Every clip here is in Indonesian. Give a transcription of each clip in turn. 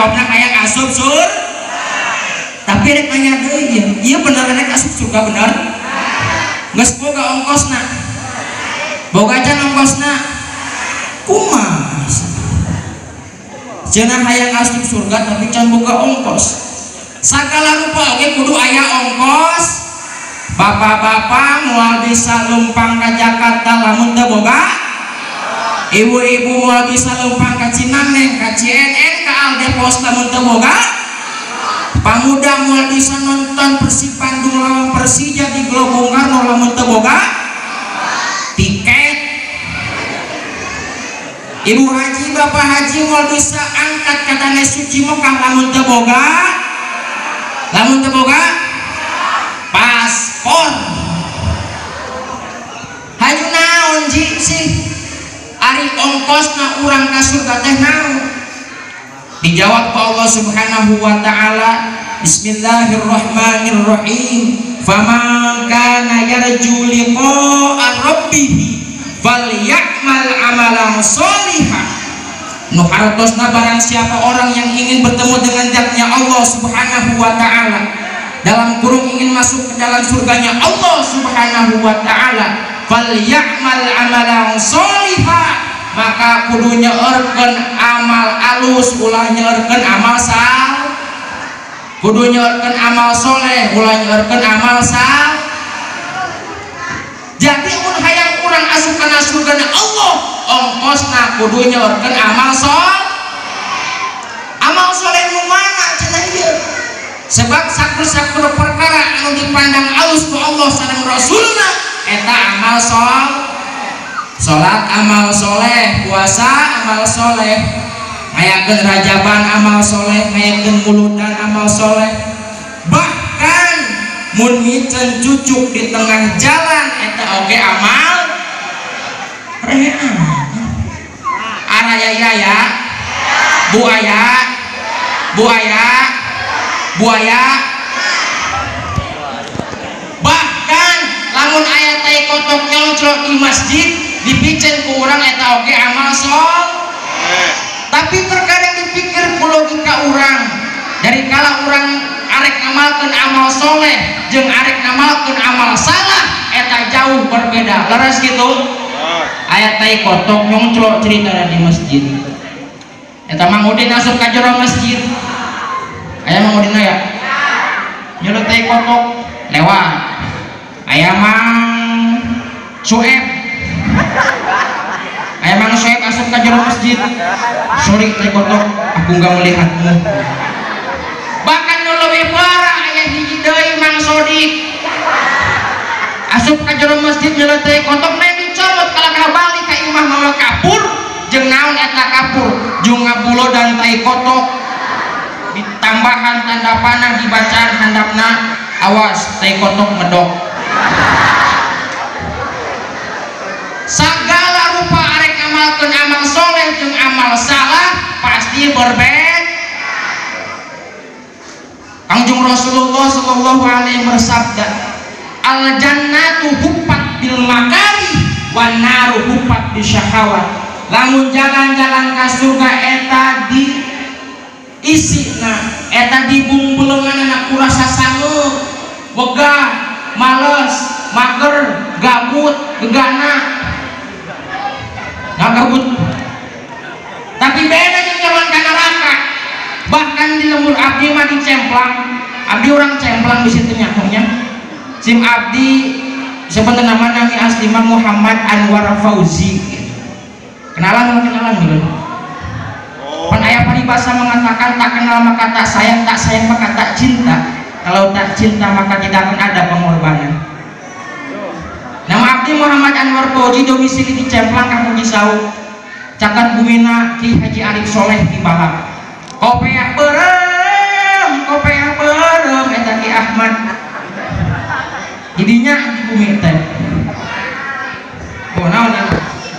jawabnya kayak asup sur. Tapi rek nanya deui ieu bener rek asup surga bener? Geus boga ongkosna. Boga can ongkosna. Kumaha? Cenah hayang asup surga tapi can boga ongkos. Sagala rupa oge kudu aya ongkos. Bapak-bapak moal bisa lumpang ka Jakarta lamun teu boga. Ibu-ibu moal bisa lumpang ka Cinaneng, ka CNN, ka Aldepos lamun teu boga. Pamuda moal bisa nonton Persib Bandung lawan Persija di Gelora Bung Karno lamun teu boga tiket. Ibu haji, bapak haji moal bisa angkat ka Tanah Suci Mekah lamun teu boga. Lamun teu boga paspor. Haju naon ji sih? Ari ongkosna urang ka surga teh naon? Dijawab ke Allah Subhanahu wa taala, Bismillahirrahmanirrahim. Faman kana yarju liqa'a rabbih falyamal amalan sholihan. Nu hartosna barang siapa orang yang ingin bertemu dengan zatnya Allah Subhanahu wa taala, dalam kurung ingin masuk ke dalam surganya Allah Subhanahu wa taala, falyamal amalan sholihan, maka kudu nyeurkeun amal alus ulah nyeurkeun amal sal. Kudu nyeurkeun amal soleh ulah nyeurkeun amal sal. Jadi mun hayang urang asup kana surgana Allah, ongkosna kudu nyeurkeun amal sol. Amal soleh nu mana cenah ieu? Sebab sakur-sakur perkara anu dipandang alus ku Allah sareng Rasulna eta amal sol. Salat amal soleh, puasa amal soleh, ngayakeun rajaban amal soleh, ngayakeun muludan amal soleh. Bahkan mun micen cucuk di tengah jalan eta oge amal rehean. Araya ya buaya buaya buaya. Bahkan lamun aya tai kotok nyolcok di masjid dipicen ku urang eta oge amal sol. Tapi terkadang dipikir ku logika urang, dari kala urang arek ngamalkeun amal soleh jeung arek ngamalkeun amal salah eta jauh berbeda. Leres gitu. Aya tai kotok nyongclo ceritana di masjid. Eta Mang Udin asup ka jero masjid. Aya Mang Udin aya. Nyolot tai kotok lewat. Aya Mang Sueb. Aya Mang Sueb asup ka jero masjid. Sorry tai kotok, aku enggak melihatmu. Bahkan nu leuwih parah aya hiji deui Mang Sodik. Asup ka jero masjid nyolot tai kotok na dicomot kalakah bali ka imah mawa kapur. Jeung naon eta kapur? Jung ngabulo dan tai kotok. Ditambahan tanda panah dibacaan handapna, awas tai kotok medok. Sagala rupa arek ngamalkeun amal soleh jeung amal salah pasti berbeda. Kangjeng Rasulullah sallallahu alaihi bersabda, al jannatu huffat bil makari wan naru huffat bisyahawat. Lamun jalan-jalan ka surga eta di isina eta dibumbuleungan ku rasa sangeuk, wegah, males, mager, gabut, gegana. Gabut. Tapi beda yang jalan ke neraka. Bahkan di lembur abdi mah dicemplang. Abdi orang cemplang di situ nyatanya. Sim abdi sebenarnya nama nami asli mah Muhammad Anwar Fauzi. Kenalan gitu. Pan aya paribasa mengatakan tak kenal maka tak sayang maka tak cinta. Kalau tak cinta maka tidak akan ada pengorbanan. Nama abdi Muhammad Anwar Fauzi domisili di Cemplang Kampung Cisau. Cakat bumina Ki Haji Arif Soleh di Balak. Kopeah berem eta Ki Ahmad. Jadinya di bumi teh. Oh naon ya?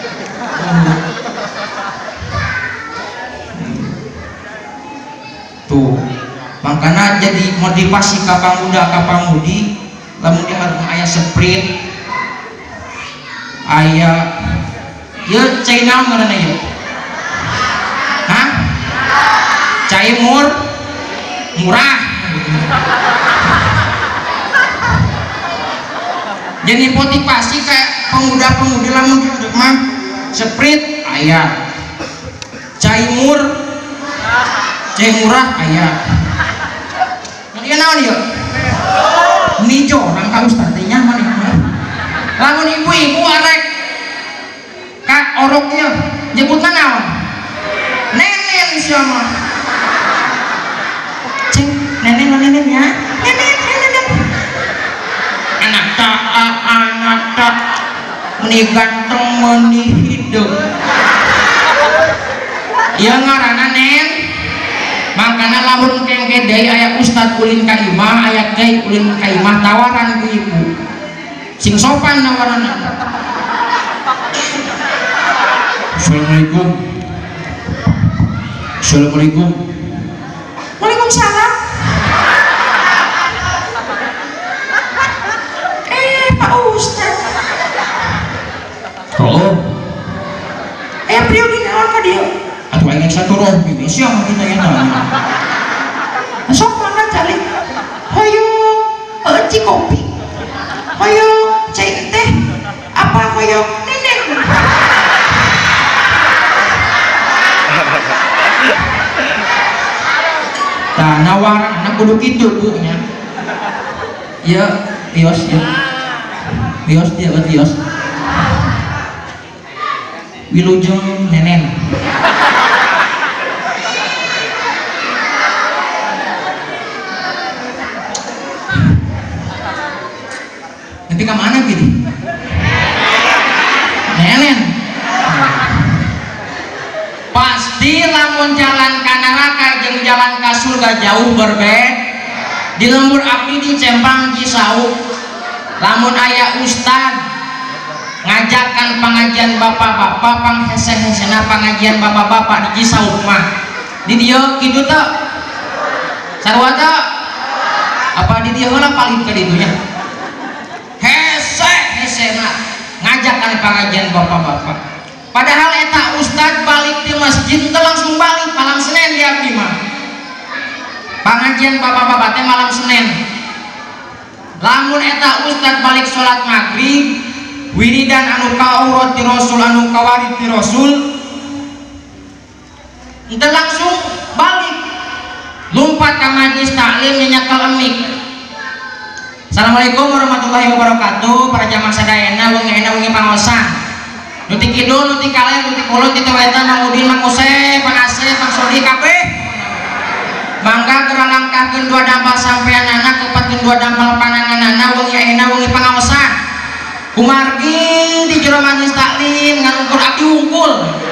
Tuh, makanya jadi motivasi ka pamuda ka pamudi lamun diharung aya sprint aya ieu cai naon ngaranna ieu? Hah? cai murah jadi motivasi kayak pemuda-pemudi lamun di mah Sprite aya cai murah aya dia naon ya nijo nang ka ustaz teh nyaman ya lamun ibu-ibu arek ka oroknya nyebutna naon nenen siapa cing nenen ya nenen anak tak meni ganteng meni hidup ieu ngaranna nen makana lamun kengke deui aya ustad ulin ka imah aya kiai ulin ka imah tawaran ku ibu sing sopan tawaranna. Assalamualaikum. Assalamualaikum. Waalaikumsalam. Pak Ustad. Oh. Beliau di naon ka dieu? Atuh aing saturoh bibi siapa kita yang tanya. Sok mana cari? Hoyong eci kopi. Hoyong cai teh. Apa hoyong nenek? Tah nawar anak kudu kitu Bu nya. Ieu tios ya. Tios dia tios. Wilujeng nenen. Tapi kemana gitu? Nenen. Pasti lamun jalan ka neraka jeung jalan ka surga jauh berbeda. Di lembur abdi di Cempang Cisauk. Lamun aya ustad ngajakan pengajian bapak-bapak panghese-hesena pengajian bapak-bapak di Cisauk mah. Di dieu kitu teh. Sarua teh apa di dieu heula paling ka ditu nya. Hese-hesena ngajakan pengajian bapak-bapak. Padahal eta ustad balik di masjid teh langsung balik malam Senin di abdi mah. Pengajian bapak-bapak teh malam Senin. Lamun eta ustad balik sholat maghrib wiridan anu kaurat ti Rasul anu kawarid ti Rasul ente langsung balik lumpat ka majlis taklim nyanyakel emik. Assalamualaikum warahmatullahi wabarakatuh. Para jamaah sadayana wengi pangosan nu ti kidul nu ti kaler nu ti kulon ti teweta Mang Udin Mang Use Mang Ase Mang Sodi kabeh mangga geura langkahkeun dua dampal sampean anak kepatkeun dua dampal pananganana wengi ayeuna wengi pangaosan kumargi di jero majlis taklim ngarungkur abdi wungkul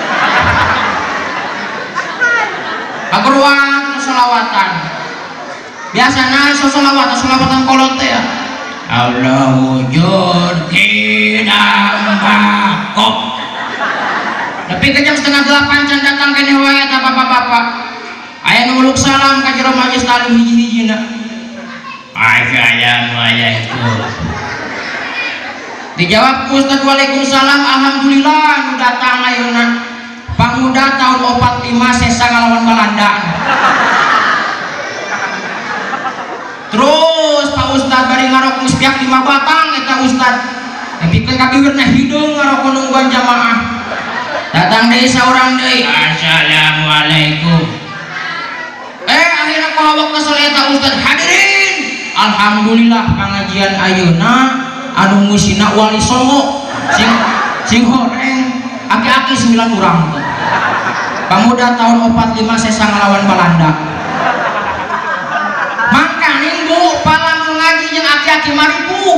kageruan sholawatan biasana sholawatan kolot teh ya Allah wujud kidam bakok tapi ke jam 7:30 can datang keneh wae eta bapak-bapak aya nu muluk salam ka jero majlis taklim hiji-hijina assalamualaikum dijawab ku Ustaz waalaikumsalam alhamdulillah nu datang ayeuna pamuda tahun 45 sesa ngalawan Belanda terus Pak Ustaz bari ngarok muspiak 5 batang eta Ustaz nepikeun ka bibirna hideung ngarok nungguan jamaah datang deui saurang deui assalamualaikum akhirnya kohawak masalah eta Ustaz hadirin alhamdulillah pengajian ayeuna anu musina wali songo sing horeng aki-aki 9 urang pemuda tahun 45 sesa ngalawan Belanda mangkaning Bu palang ngaji jeung aki-aki maripuh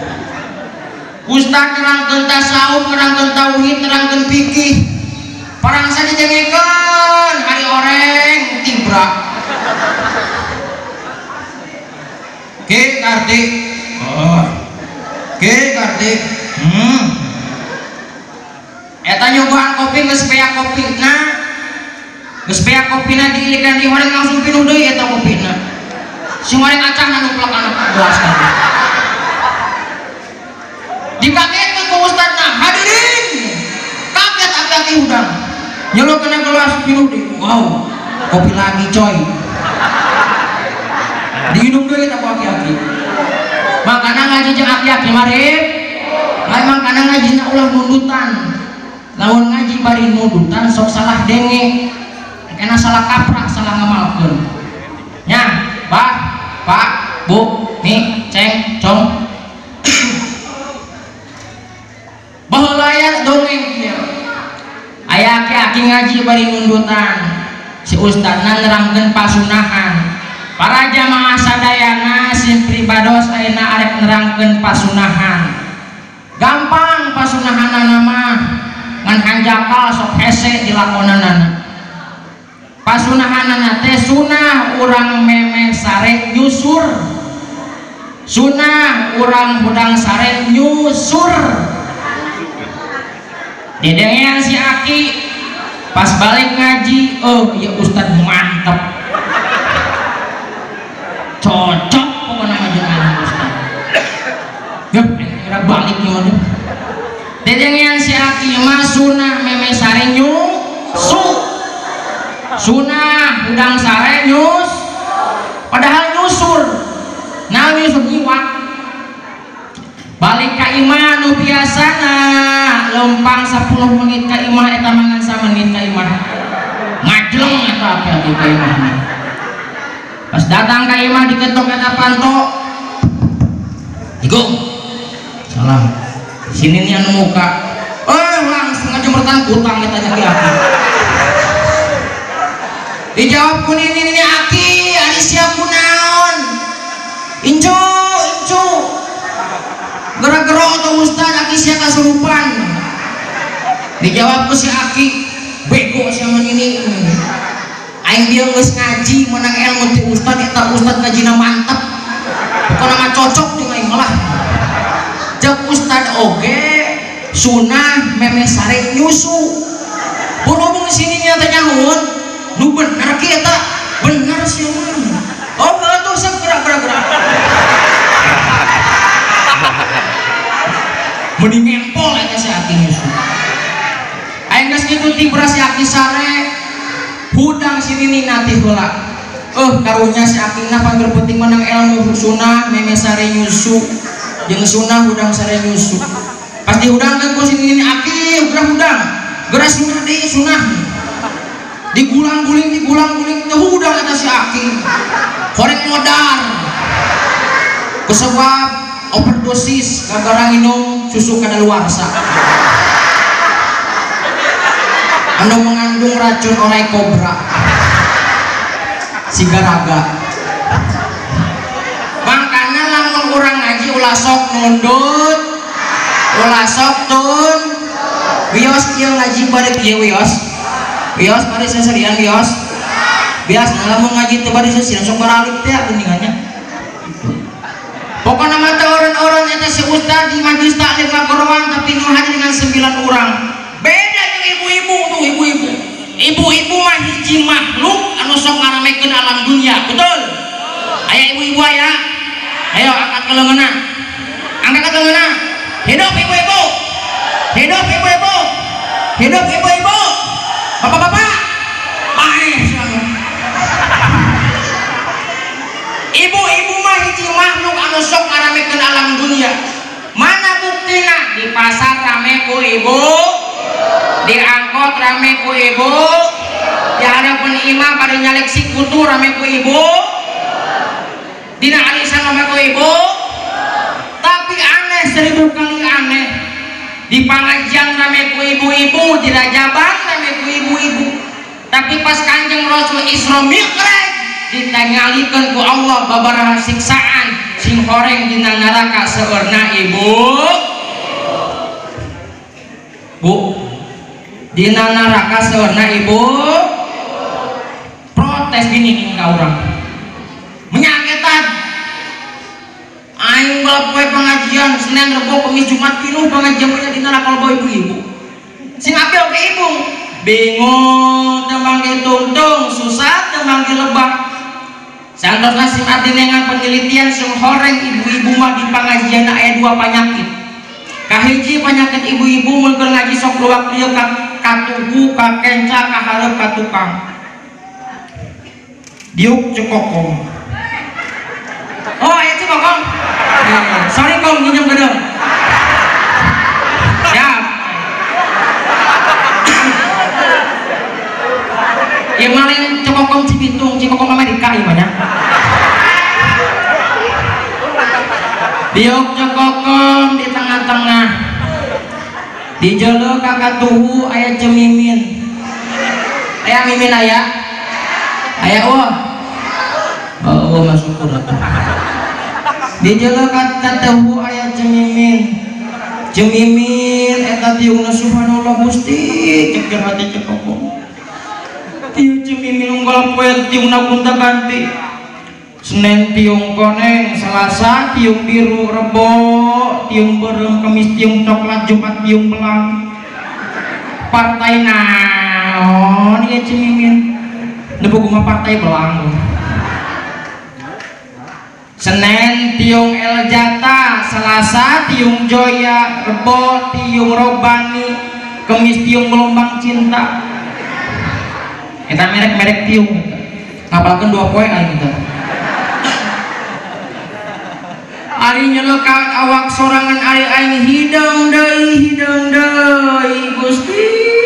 Ustaz nerangkeun tasawuf nerangkeun tauhid nerangkeun fikih parang sadijengekeun hari oreng tibra Oke, Kartik. Oh. Oke, Kartik. Eta nyobahan kopi geus bea kopina. Geus bea kopina diilikan di horeng langsung pinuh deui eta kopina. Si horeng acang anu plek anu gelas tadi. Dikagetkeun ku ustadna, hadirin. Kaget aki-aki udang. Nyeleukeun gelas pinuh deui. Wow. kopi lagi coy diinum dulu kita aki-aki makanya ngaji jeung aki-aki marip lain makanya ngaji na ulah mundutan lawan ngaji bari mundutan sok salah denge kena salah kaprah salah ngamalkeun nya pak bu nih ceng cong baheula aya dongeng aya aki-aki ngaji bari mundutan si ustadna nerangkeun pasunahan para jamaah sadayana sim pribados ayeuna arek nerangkeun pasunahan gampang pasunahanana mah ngan hanjakal sok hese dilakonanana pasunahanana teh sunah urang meme sare nyusur sunah urang budang sare nyusur dedengean si aki pas balik ngaji oh ya ustad mantep cocok pokoknya ngaji ustad ya kira balik gimana dedengean si aki mah sunah meme sare nyusur sunah udang sare nyus padahal nyusur nah nyusur nyiwak balik ka imah nu biasana lempang 10 menit ka imah eta mangan 1 menit ka imah ngajleng eta apa-apa ka imah pas datang ka imah diketok eta panto Igung salam sini nih anu muka langsung aja mertan kutang eta nya aki dijawab ku ini aki ari siap kunaon incu gara-gara atau ustad aki siap kasurupan dijawab ku si aki bego sama ini aing dia geus ngaji menang ilmu ti ustad eta ustad ngajina mantep pokona mah cocok jeung aing malah jeung ustad oge sunah meme sare nyusu berhubung sini nya teh nyahoon nu bener ki eta bener sih oh atuh sok gerak mending ngempol eta si aki nyusu aing geus kitu ti beras si aki sare hudang sini nanti heula karunya si akina pangger penting menang ilmu sunah meme sare nyusu jeung sunah hudang sare nyusu pasti hudang kan ku sini aki hudang geras sunah deui sunah digulang-guling teh hudang eta si aki korek modar kusebab overdosis gara-gara minum susu kadaluarsa anu mengandung racun orai kobra sigaraga makanya lamun urang ngaji ulah sok nundut ulah sok tun wios kieu ngaji bari kieu wios bari seserian wios biasa lamun ngaji teh bari seserian sok baralik teh geuningannya pokokna mah teh orang-orang eta si ustad di majelis taklim ngagorowan tapi nu hadir dengan 9 orang beda jeung ibu-ibu tuh ibu-ibu mah hiji makhluk anu sok ngaramekeun alam dunia betul aya ibu-ibu aya ayo angkat ke leungeunna hidup ibu-ibu hidup ibu-ibu bapak-bapak ibu-ibu mah hiji makhluk anu sok ngaramekeun alam dunia mana buktina di pasar rame ku ibu di angkot rame ku ibu di hadapan imam pada nyalek sikutu rame ku ibu dina arisan rame ku ibu tapi aneh 1000 kali aneh di pengajian rame ku ibu-ibu di rajaban rame ku ibu-ibu tapi pas Kanjeng Rasul Isra Mi'raj ditangalikeun ku Allah babaraha siksaan sing horeng dina neraka seueurna ibu bu dina neraka seueurna ibu protes gini ka urang menyaketan aing poe pengajian Senin Rebo Kamis Jumat pinuh pengajian dina neraka ibu-ibu sing apel ke ibu bingung temangge tungtung susah temangge lebah santosna sim atinengan penelitian sing horeng ibu-ibu mah di pangajian aya 2 penyakit kahiji penyakit ibu-ibu mun keur ngaji sok luwak lieu ka tugu ka kenca ka hareup ka tukang diuk cekokong. Oh aya cekokong. Sorry kong nginjem gedeng. Ya. Ya maling cekokong Cibitung, cekokong Amerika gimana? Diuk cekokong di tengah-tengah. Di jolo kakak tuhu aya cemimin. Aya mimin aya. Aya wah. Oh masuk urang. Di jolo kakak tuhu aya cemimin. Cemimin eta tiungna subhanallah Gusti cek hati cekokong. Tiung cemimin unggal poe tiungna gonta-ganti. Senin tiung koneng, Selasa tiung biru, Rebo tiung berem, Kamis tiung coklat, Jumat tiung belang. Partai naon ieu cemimin? Nepo kumaha partai belang. Senin tiung El Jata, Selasa tiung Joya, Rebo tiung Robani, Kamis tiung gelombang cinta. Eta merek-merek tiung. Ngapalkeun 2 poe aing teh. Ari nyelekat awak sorangan ari aing hidang deui Gusti.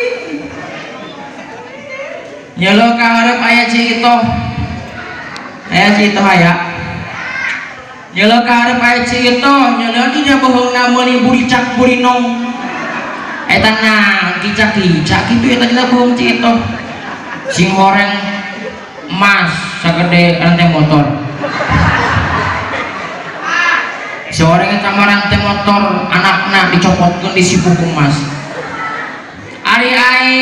Nyelekat hareup aya Cito. Aya Cito aya. Nyelekat hareup aya Cito, nyeleuk di bohongna meuli buricak burinong. Eta na kicak-kicak kitu eta dina bohong Cito. Sing horeng emas sagede rantai motor. Seorang camarang teh motor anakna dicopotkeun di sipuh emas. Ari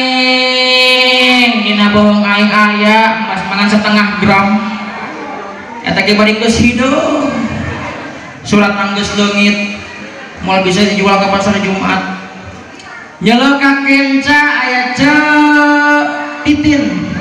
aing dina bohong aing aya emas mangan 1/2 gram. Eta ge bari geus hideung. Surat nanggeus leungit moal bisa dijual ka pasar Jumat. Nyeleuk ka kenca aya titin.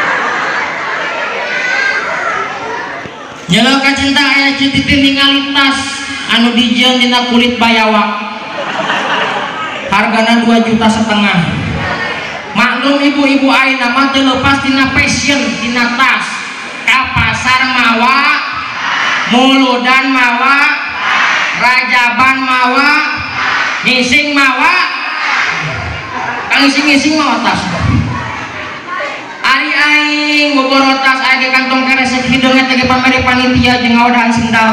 Nyeleuk ka cinta aya titin ningali tas anu dijeun dina kulit bayawak hargana 2,5 juta. Maklum ibu-ibu ayeuna mah teu leupas tina fashion, tina tas. Ka pasar mawa, muludan mawa, rajaban mawa, ngising mawa, ngising mawa tas. Ari aing boboro tas aya di kantong keresek hidungnya teh pamere panitia jeung ngaodaan sendal.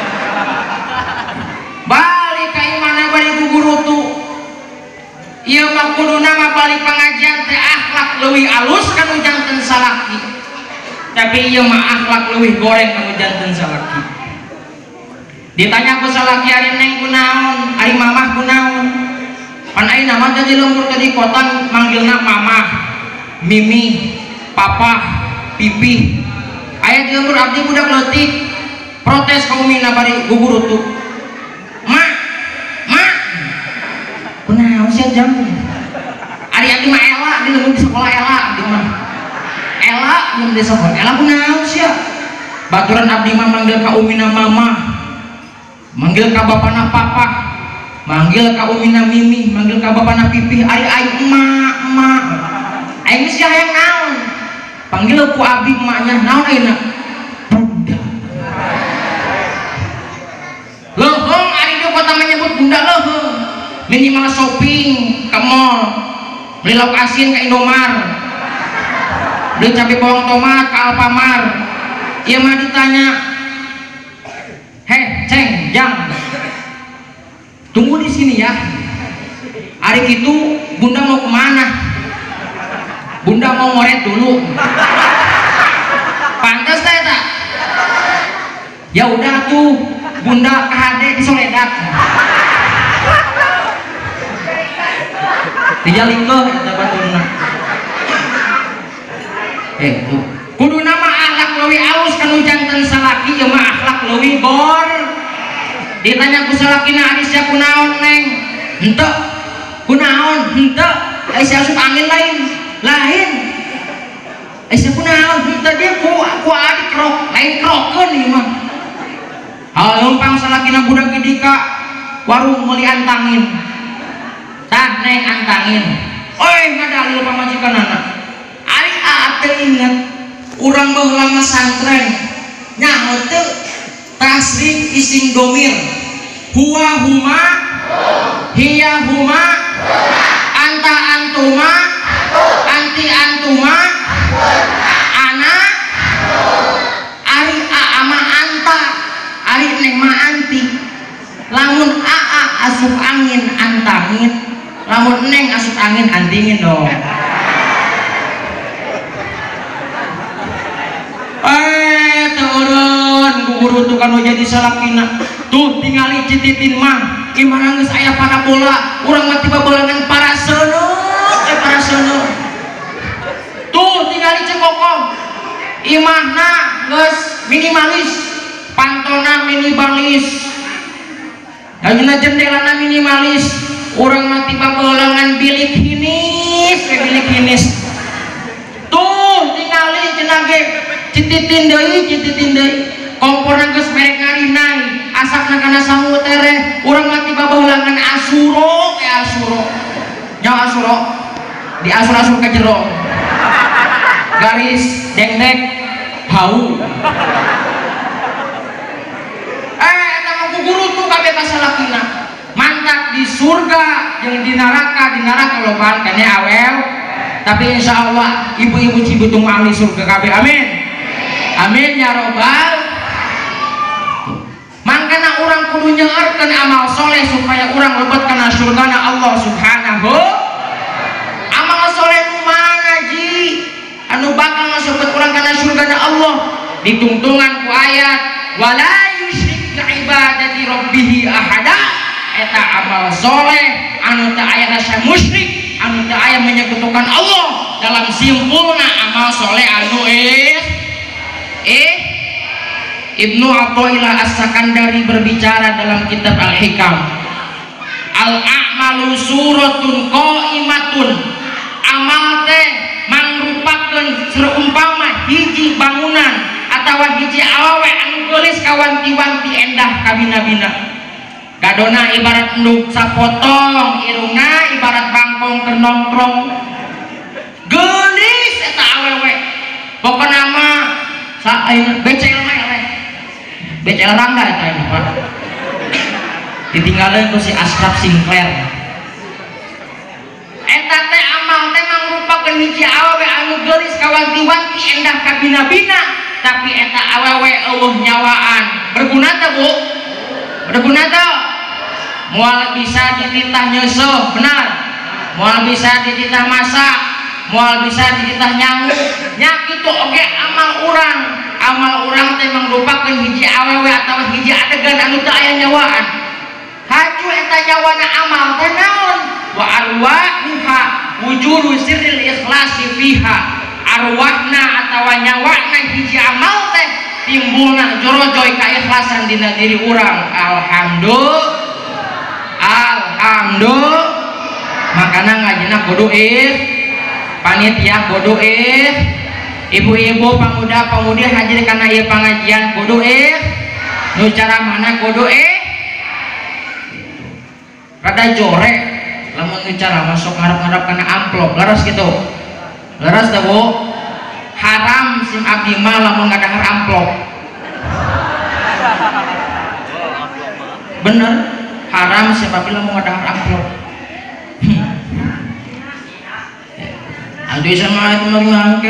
Balik ka imana bari gugurutu. Ieu mah kuduna mah balik pangajian teh akhlak leuwih alus kanu janten salaki. Tapi ieu mah akhlak leuwih goreng kanu janten salaki. Ditanya ku salaki ari neng kunaon, ari mamah kunaon. Pan ayeuna mah teh lembur teh di kota manggilna mamah, mimi, papa, pipi. Aya di lembur abdi budak leutik protes ka umina bari gugurutu. Kunaon sia jam? Ari abdi mah ela di lembur di sekolah ela abdi mah. Ela jeung di sekolah. Ela kunaon sia? Baturan abdi mah manggil ka umina mama, manggil ka bapana papa, manggil ka umina mimi, manggil ka bapana pipi, ari aing emak. Aing geus hayang naon? Panggil ku abdi emaknya naon ayeuna? Bunda. Leuheung ari di kota menyebut bunda leuheung. Minimal shopping ke mall, beli lauk asin ke Indomar, beli cabai bawang tomat ke Alfamart. Ia mah ditanya, heh ceng jang, tunggu di sini ya. Hari itu bunda mau kemana? Bunda mau ngoret dulu. Pantas tak? Ya udah tuh bunda KHD di Soledad. Dijalikeun eta baturna. Tuh. Kuduna mah akhlak leuwih alus kanu janten salaki, ieu mah akhlak leuwih gor. Ditanya ku salakina ari sia kunaon neng? Henteu. Kunaon? Henteu. Ai sia asup angin lain. Ai sia kunaon? Henteu dia ku adik krok, lain krokeun ieu mah. Numpang salakina budak di ka warung meuli antangin. Tah neng antangin. Oi ngadalil pamajikanana. Ari teu inget urang baheula mah santren nyaho teu tasrif isim domir huwa huma hiya huma anta antuma anti antuma ana ari ama anta ari neng ma anti lamun aa asup angin antangin lamun neng asup angin antingin dong. Turun guru tuh kan jadi salakina tuh tinggali cititin mah gimana geus aya parabola urang mah tiba bolangan paraseuneu paraseuneu tuh tinggali cekokom imahna geus minimalis pantona minimalis ayeuna jendelana minimalis urang mah tiba bolangan bilik hinis tuh tinggali cenah ge cititin deui komporna geus merek ngarinai asapna kana sangu tere urang mah tiba baheula asuro nyawa asuro di asur-asur ka jero garis dengdek hau eta mah guru tuh kabeh kasalakina mantap di surga jeung di neraka lobaan kene awel tapi insyaallah ibu-ibu Cibitung ahli surga kabeh amin amin ya robbal. Mangkana orang kudu nyeurkeun amal soleh supaya orang lebet kana surgana Allah subhanahu. Amal soleh nu mana ji anu bakal masukkeun urang kana surgana Allah ditungtungan ku ayat wala yusyrik bi ibadati rabbih ahada eta amal soleh anu teu aya rasa musyrik anu teu aya menyekutukan Allah dalam simpulna amal soleh anu Ibnu Athaillah As-Sakandari berbicara dalam kitab Al-Hikam al-a'malu suratun qaimatun amal teh mangrupakeun seumpama hiji bangunan atawa hiji awewe anu geulis kawanti-wanti endah kabina-bina gadona ibarat enduk sapotong irungna ibarat bangkong keur nongkrong geulis eta awewe pokona mah becel mah becel rangga eta ini Pak ditinggalin ku si Ashraf Sinclair eta teh amal teh mangrupakeun hiji awewe anu geulis kawanti-wanti endah kabina-bina tapi eta awewe eueuh nyawaan berguna teh Bu berguna teh moal bisa dititah nyeusuh benar moal bisa dititah masak moal bisa dititah nyangu nya kitu oge amal urang teh mangrupakeun hiji awewe atawa hiji adegan anu teu aya nyawaan haju eta nyawana amal teh naon wa arwahuha wujudu sirril ikhlasi fiha arwahna atawa nyawana hiji amal teh timbulna jorojoy kaikhlasan dina diri urang alhamdulillah makana ngajina kudu panitia kudu ibu-ibu pemuda-pemudi hadir karena ieu pengajian kudu nu cara mana kudu rada jorek lamun nu cara masuk ngarep-ngarep kana amplop leres gitu leres teh Bu haram sim abdi mah lamun ngadahar amplop bener haram sim abdi lamun ngadahar amplop aduh sama itu mah ngangke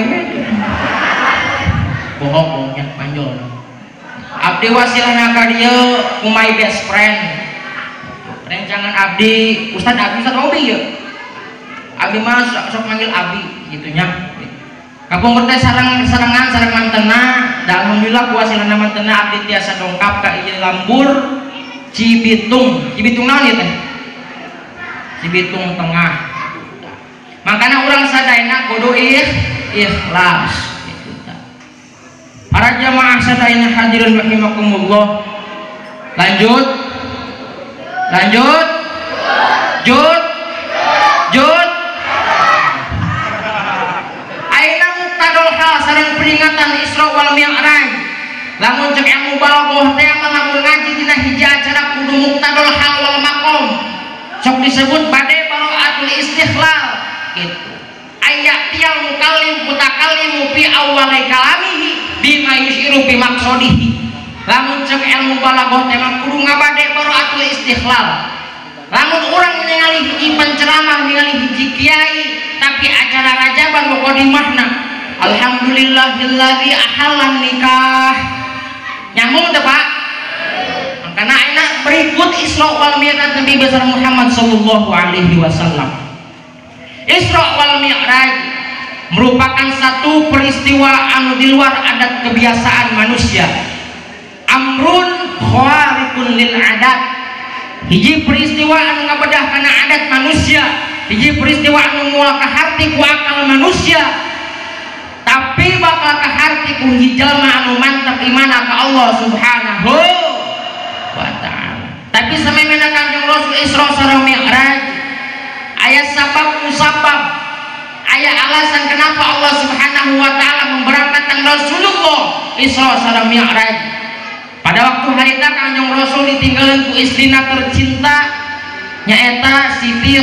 bohong panjol abdi wasilana ka dieu ku my best friend rencangan abdi Ustad Obi ya abdi mah sok manggil abdi gitunya kapung teh sareng mantena da alhamdulillah ku wasilana mantena abdi tiasa dongkap ka ieu lambur Cibitung naon ieu teh Cibitung Tengah makanya orang sadayana kudu ikhlas para jamaah sadayana hadirin rahimakumullah lanjut aina muqtadul hal sareng peringatan Isra wal Mi'raj lamun cek ilmu balaghah teh mah lamun ngaji dina hiji acara kudu muqtadul hal wal maqam sok disebut bade baraatul istighlal gitu. ayyatiyal mutakallimu fi awwali kalamihi bima yushiru bi maqsadihi. Lamun cek ilmu balaghah teh kudu ngabade baraatul istikhlal. Lamun urang ningali hiji penceramah ningali hiji kiai tapi acara rajaban muqaddimahna alhamdulillahilladzi ahallan nikah. Nyambung teh Pak? Karena enak berikut Isra wal Mi'raj Nabi besar Muhammad sallallahu alaihi wasallam. Isra wal Mi'raj merupakan satu peristiwa anu di luar adat kebiasaan manusia. Amrun khariqun lil adat. Hiji peristiwa anu ngabedah kana adat manusia, hiji peristiwa anu moal kaharti ku akal manusia, tapi bakal kaharti ku hiji jalma anu mantap imana ka Allah Subhanahu wa ta'ala. Tapi samemena Kanjeng Rasul Isra sareng Mi'raj aya sabab musabab, aya alasan kenapa Allah Subhanahu wa ta'ala memberangkatkan Rasulullah Isra sareng Mi'raj. Pada waktu harita Kanjeng Rasul ditinggalin ku istrina tercinta nyaeta Siti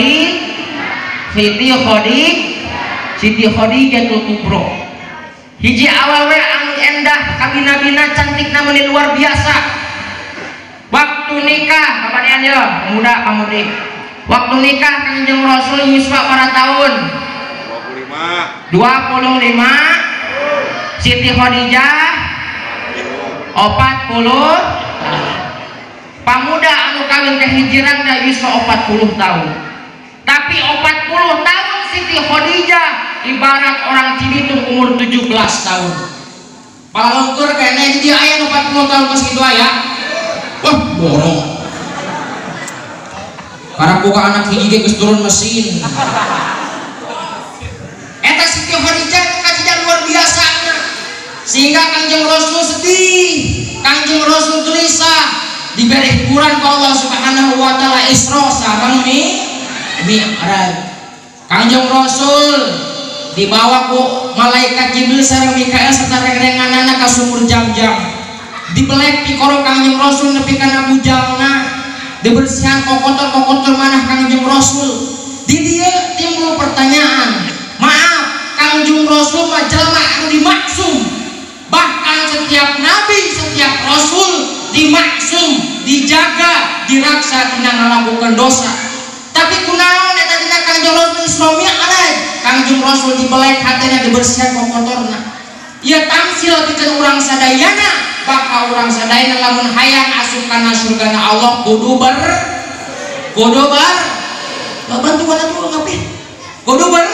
Khadijatul Kubra. Hiji awewe anu endah kabina-bina cantikna meuli luar biasa. Waktu nikah kapan ya pemuda pamudi. Waktu nikah Kanjeng Rasul yuswa para tahun 25. Siti Khadijah 40. Pamuda anu kawin teh hijrah da yuswa 40 tahun. Tapi 40 tahun Siti Khadijah ibarat orang Cibitung umur 17 tahun. Palungkur kene di aya 40 tahun geus kitu aya. Wah, borong. Karena boga anak hiji ge geus turun mesin. Eta Siti Khadijah kajian luar biasa. Sehingga Kanjeng Rasul sedih, Kanjeng Rasul gelisah, diberi hiburan ke Allah Subhanahu wa ta'ala Isra sareng Mi'raj. Kanjeng Rasul dibawa ku malaikat Jibril sareng Mikael serta reng-renganana ka sumur Jam-Jam. Dibelek pikoro Kanjeng Rasul nepi kana bujalna, dibersihan kokotor-kokotor manah Kanjeng Rasul. Di dieu timbul pertanyaan, maaf Kanjeng Rasul mah jelema anu dimaksum. Bahkan setiap nabi, setiap rasul dimaksum, dijaga, diraksa tina ngalakukan dosa. Tapi kunaon eta dina Kanjeng Rasul Isra Mi'raj, Kanjeng Rasul dibelek hatena dibersihan kokotorna. Ieu tamsil pikeun urang sadayana, bakal urang sadayana lamun hayang asup kana surgana Allah kudu ber bantuan atuh ngapi? Kudu ber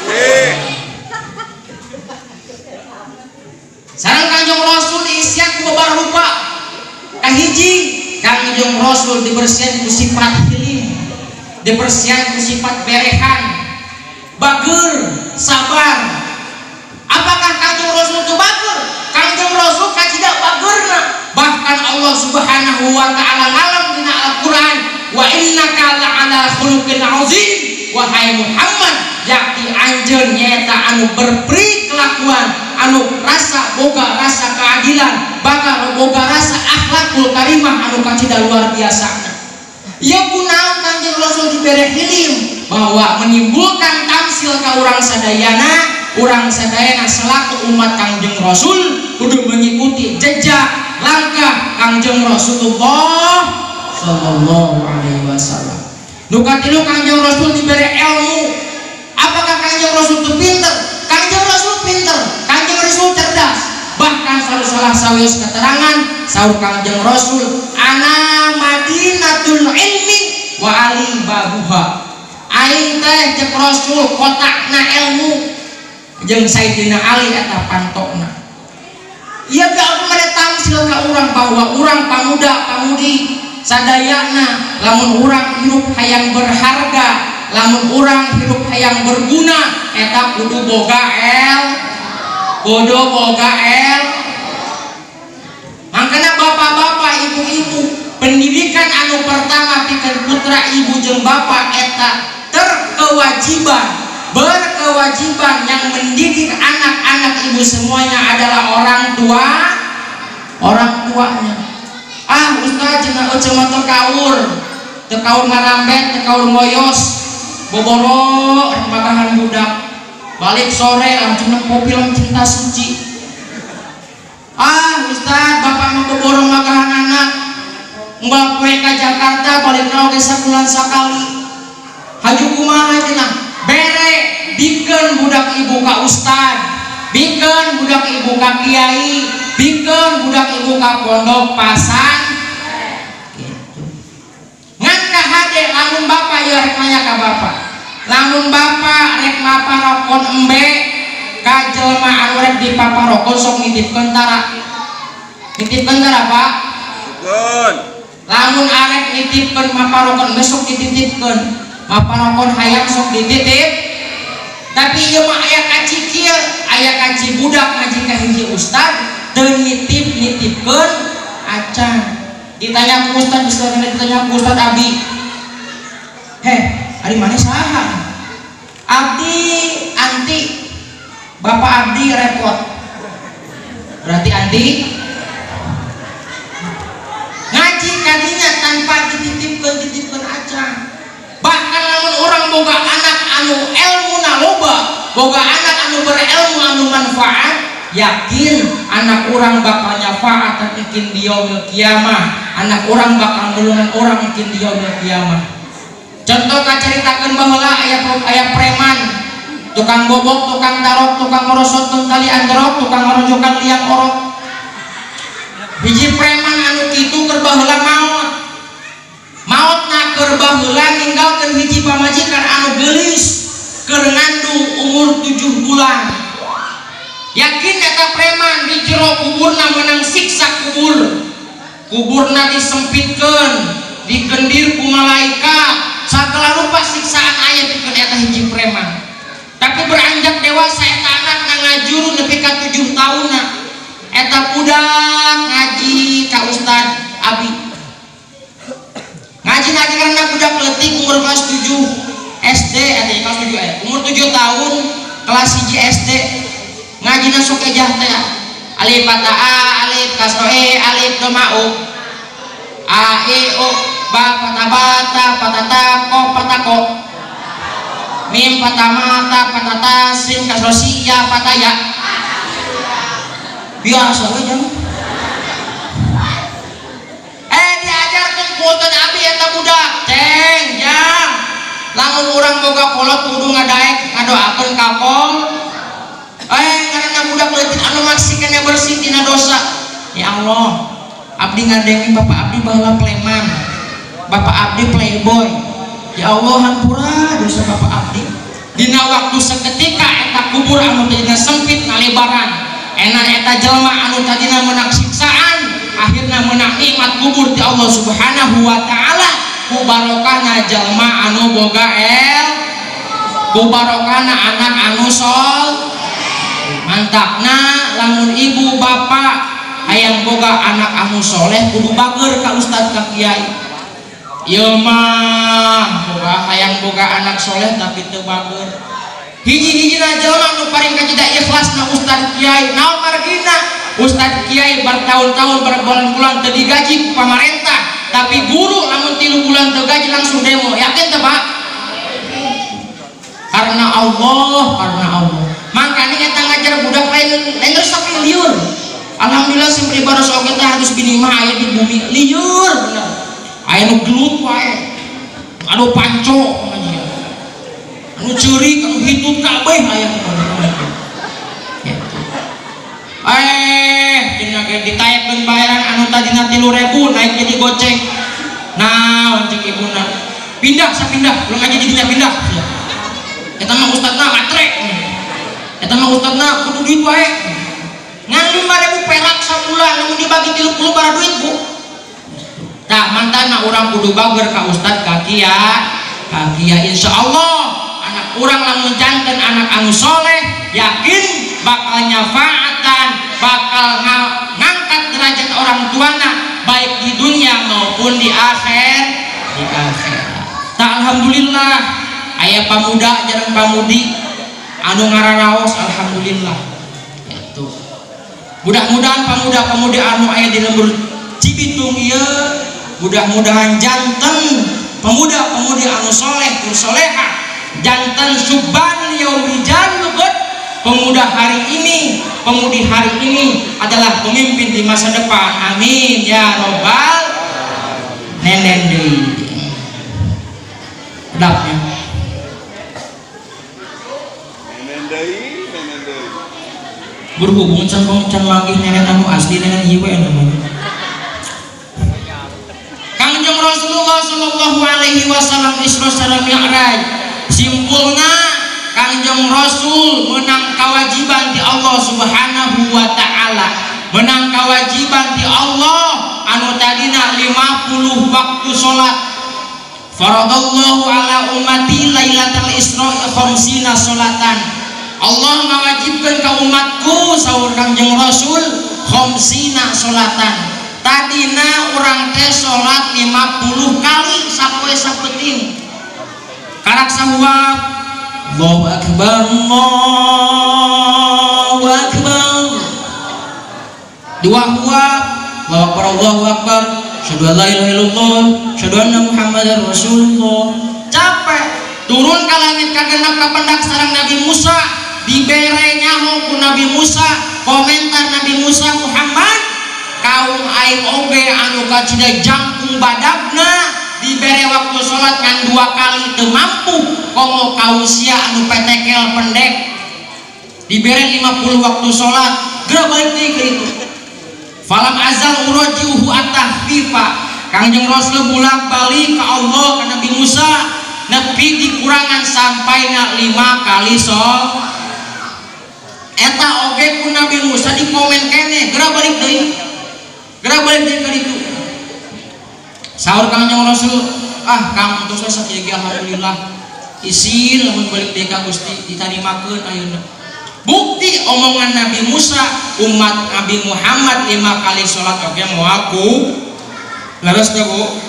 sareng Kanjeng Rasul diisian ku babarupa kahiji Kanjeng Rasul dibersihan ku sifat hilim, dibersihan ku sifat berehan, bager, sabar. Apakah Kanjeng Rasul itu bager? Kanjeng Rasul kacidak bagerna. Bahkan Allah Subhanahu wa ta'ala ngalam dina Al-Qur'an, wa innaka la'ala khuluqin 'azim. Wahai Muhammad, yakti anjeun nyaeta anu berperi kelakuan, anu rasa boga rasa keadilan, bakal boga rasa akhlakul karimah anu kacida luar biasa. Ieu kunaon Kanjeng Rasul dibere hilim bahwa menimbulkan tamsil ka urang sadayana selaku umat Kanjeng Rasul kudu mengikuti jejak langkah Kanjeng Rasulullah sallallahu alaihi wasallam. Nu katilu Kanjeng Rasul diberi ilmu. Apakah Kanjeng Rasul itu pinter? Kanjeng Rasul pinter, Kanjeng Rasul cerdas. Bahkan salah sawius keterangan saur Kanjeng Rasul, ana madinatul ilmi wa ali babuha. Aing teh cek Rasul kotakna ilmu jeung Sayyidina Ali eta pantokna. Ieu ge upamana tamsil ka urang bahwa urang pamuda pamudi sadayana lamun urang hirup hayang berharga, lamun urang hirup hayang berguna, eta kudu boga makanya bapak-bapak, ibu-ibu, pendidikan anu pertama pikeun putra ibu jeung bapak eta berkewajiban yang mendidik anak-anak ibu semuanya adalah orang tuanya. Ustaz cenah cuma tekaur ngarambet, tekaur ngoyos, boboro magahan budak. balik sore langsung nempo film Cinta Suci. Ustad bapak mau keborong magahan anak nggak poe ke Jakarta balik nau ke sakulan sakali haju kumaha cenah bere bikin budak ibu ka ustad, bikin budak ibu ka kiai, bikin budak ibu ka pondok pasan gitu. Ngan ka hade lamun bapak ya rek nanya ka bapak, lamun bapak rek maparokon embe ka jelema anu rek dipaparokon sok nitipkeun tara, nitipkeun tara Pak. Lamun arek nitipkeun maparokon besok dititipkeun, maparokon hayang sok dititip. Tapi ieu mah aya kaci kieu, aya kaci budak ngaji ka hiji ustad teu nitipkeun acan. Ditanya ku ustad, ditanya ku ustad Abi. Ari maneh saha? Abdi anti. Bapak Abdi repot. Berarti anti ngaji kadinya tanpa dititipkeun acan. Bahkan lamun orang boga anak anu ilmu na loba, boga anak anu berilmu anu manfaat, yakin anak orang bakal nyafaat bikin di yaumil kiamah, anak orang bakal nulungan orang bikin di yaumil kiamah. Contoh kacaritakeun baheula aya preman, tukang bobok, tukang tarok, tukang ngorosotkeun tali androk, tukang ngorojokan liang orok. Hiji preman anu kitu keur baheula maot na keur baheula ninggalkeun hiji pamajikan anu geulis keur ngandung umur 7 bulan. Yakin eta preman di jero kuburna menang siksa kuburna disempitkeun, digendir ku malaikat, sagala rupa siksaan aya pikeun eta hiji preman. Tapi beranjak dewasa eta anak ngajuru nepi ka 7 taunna. Eta budak ngaji ka Ustad Abi. Ngaji karena budak leutik umur kelas 7 SD, kelas 7 umur 7 tahun kelas 1 SD. Ngaji sok ejah teh alif bata a, alif kasro e, alif doma u, a e o, ba pata bata, patata ko patako, mim pata mata, patata sin kasro siya pataya. Biasa aja. Diajarkeun ku Ustad Abi eta budak, ceng jang. Lamun urang boga kolot kudu ngadaek ngadoakeun ka Pol. Karena budak leutik anu maksikeun bersih tina dosa. Ya Allah, abdi ngadengi bapak abdi baheula preman. Bapak abdi playboy. Ya Allah hampura dosa bapak abdi. Dina waktu saketika eta kubur anu tadina sempit ngalebaran. Enak eta jelema anu tadina meunang siksaan, akhirna meunang nikmat kubur ti Allah Subhanahu wa taala. Ku barokahna jelema anu boga ku barokahna anak anu sol. Mantapna lamun ibu bapak hayang boga anak anu soleh kudu bager ka ustad ka kiai. Ieu mah boga hayang boga anak soleh tapi teu bager. Hiji-hijina jelema anu paling kacida ikhlasna ustad kiai naon margina. Ustad kiai bertahun-tahun berbulan-bulan teu digaji ku pamarentah, tapi guru lamun 3 bulan teu gaji langsung demo. Yakin teu Pak? Karena Allah. Makanya kita ngajar budak lain resep liur. Alhamdulillah sing pribadi oge teh harus bini mah aya di bumi liur bener. Aya nu gelut wae. Anu panco ngajian. Anu ceurik, anu hitut kabeh aya di bumi. Dina ge ditayekeun bayaran anu tadina 3.000 naik jadi goceng. Naon cek ibuna. Pindah sapindah, belum aja didinya pindah. Eta mah ustadna matre. Eta mah ustadna kudu duit wae. Ngan 5.000 perak sabulan lamun dibagi 30 bara duit Bu. Tah mantana urang kudu bager ka ustad ka kiai. Insyaallah anak urang lamun janten anak anu soleh, yakin bakal nyafaatan, bakal ngangkat derajat orang tuana baik di dunia maupun di akhirat. Tah alhamdulillah aya pamuda jarang pamudi anu ngararaos alhamdulillah. Itu mudah-mudahan pamuda-pamudi anu aya di lembur Cibitung ieu mudah-mudahan janten pemuda-pemudi anu soleh tur soleha janten subhan yaum rijal pemuda hari ini, pemudi hari ini adalah pemimpin di masa depan. Amin ya robbal nenen deui. Pedapnya nenen deui. berhubung can manggih nenen anu asli nenen ieu we namanya. Kangjeng Rasulullah sallallahu alaihi wasallam Isra sareng Mi'raj. Simpulna Kangjeng Rasul menang kewajiban di Allah Subhanahu wa taala, menang kewajiban di Allah anu tadina 50 waktu salat. Faradallahu ala ummati lailatal Isra khamsina salatan. Allah ngawajibkeun ka umatku saur Kangjeng Rasul khamsina salatan. Tadina urang teh salat 50 kali sapoe sapeting. Karak sahwab Allahu akbar Allahu akbar. Dua huwab Allahu akbar syahadu an la ilaha illallah syahadu anna Muhammadar Rasulullah. Capek turun ka langit kagenep ka pendak sareng Nabi Musa, dibere nyaho ku Nabi Musa, komentar Nabi Musa, Muhammad kaum aing oge anu kacida jangkung badagna dibere waktu sholat ngan 2 kali teu mampu, komo kaum sia anu petekel pendek dibere 50 waktu sholat geura balik deui ke itu. Falam azal urajiuhu at-tahfifa. Kangjeng Rasul bulak balik ke Allah ka Nabi Musa nepi dikurangan sampaina 5 kali sholat. Eta oge ku Nabi Musa dikomen kene geura balik deui. Gerak balik dia ke itu. Sahur Kangjeng Rasul, Kang untuk saya sakieu alhamdulillah. Isin lamun balik deui ka Gusti ditarimakeun ayeuna. Bukti omongan Nabi Musa, umat Nabi Muhammad 5 kali salat oge moal aku. Leres teh Bu?